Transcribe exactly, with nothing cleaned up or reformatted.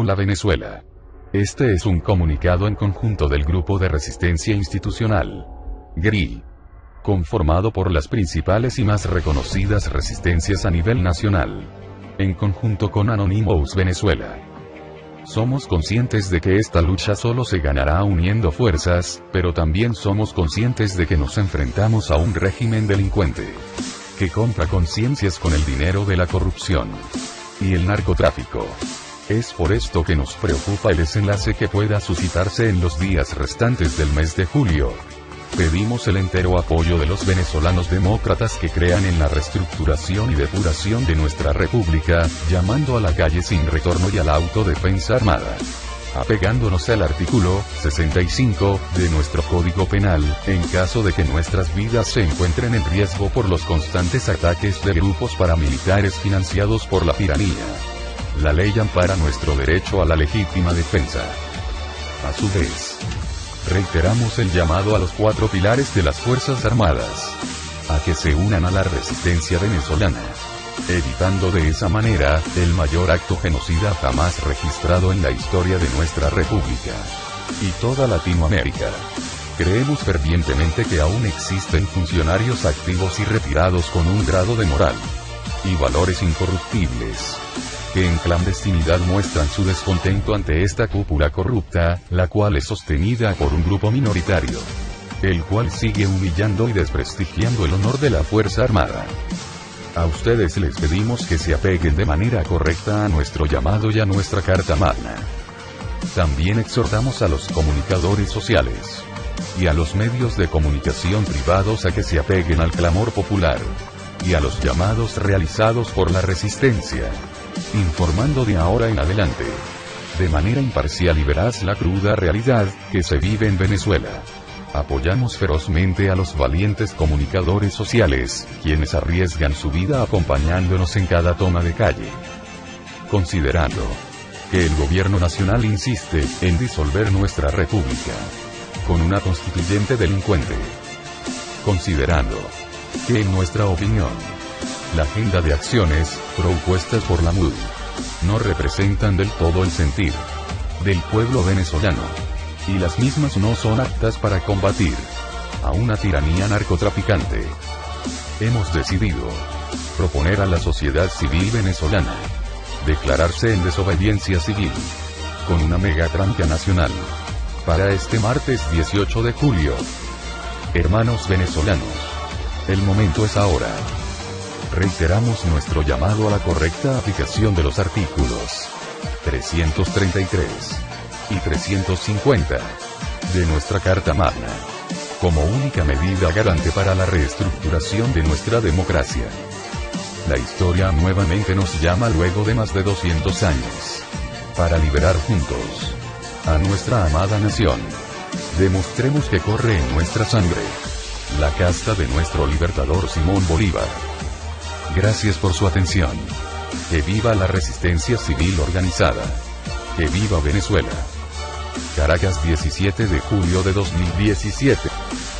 sola Venezuela. Este es un comunicado en conjunto del Grupo de Resistencia Institucional, G R I, conformado por las principales y más reconocidas resistencias a nivel nacional, en conjunto con Anonymous Venezuela. Somos conscientes de que esta lucha solo se ganará uniendo fuerzas, pero también somos conscientes de que nos enfrentamos a un régimen delincuente, que compra conciencias con el dinero de la corrupción y el narcotráfico. Es por esto que nos preocupa el desenlace que pueda suscitarse en los días restantes del mes de julio. Pedimos el entero apoyo de los venezolanos demócratas que crean en la reestructuración y depuración de nuestra república, llamando a la calle sin retorno y a la autodefensa armada. Apegándonos al artículo sesenta y cinco de nuestro Código Penal, en caso de que nuestras vidas se encuentren en riesgo por los constantes ataques de grupos paramilitares financiados por la tiranía. La ley ampara nuestro derecho a la legítima defensa. A su vez, reiteramos el llamado a los cuatro pilares de las Fuerzas Armadas, a que se unan a la resistencia venezolana, evitando de esa manera, el mayor acto genocida jamás registrado en la historia de nuestra república y toda Latinoamérica. Creemos fervientemente que aún existen funcionarios activos y retirados con un grado de moral y valores incorruptibles, que en clandestinidad muestran su descontento ante esta cúpula corrupta, la cual es sostenida por un grupo minoritario, el cual sigue humillando y desprestigiando el honor de la Fuerza Armada. A ustedes les pedimos que se apeguen de manera correcta a nuestro llamado y a nuestra Carta Magna. También exhortamos a los comunicadores sociales y a los medios de comunicación privados a que se apeguen al clamor popular y a los llamados realizados por la resistencia, informando de ahora en adelante, de manera imparcial y veraz, la cruda realidad que se vive en Venezuela. Apoyamos ferozmente a los valientes comunicadores sociales, quienes arriesgan su vida acompañándonos en cada toma de calle. Considerando que el gobierno nacional insiste en disolver nuestra república con una constituyente delincuente. Considerando que en nuestra opinión, la agenda de acciones propuestas por la M U D no representan del todo el sentir del pueblo venezolano, y las mismas no son aptas para combatir a una tiranía narcotraficante. Hemos decidido proponer a la sociedad civil venezolana declararse en desobediencia civil con una mega tranca nacional para este martes dieciocho de julio. Hermanos venezolanos, el momento es ahora. Reiteramos nuestro llamado a la correcta aplicación de los artículos trescientos treinta y tres y trescientos cincuenta de nuestra Carta Magna, como única medida garante para la reestructuración de nuestra democracia. La historia nuevamente nos llama luego de más de doscientos años, para liberar juntos a nuestra amada nación. Demostremos que corre en nuestra sangre la casta de nuestro libertador Simón Bolívar. Gracias por su atención. Que viva la resistencia civil organizada. Que viva Venezuela. Caracas, diecisiete de julio de dos mil diecisiete.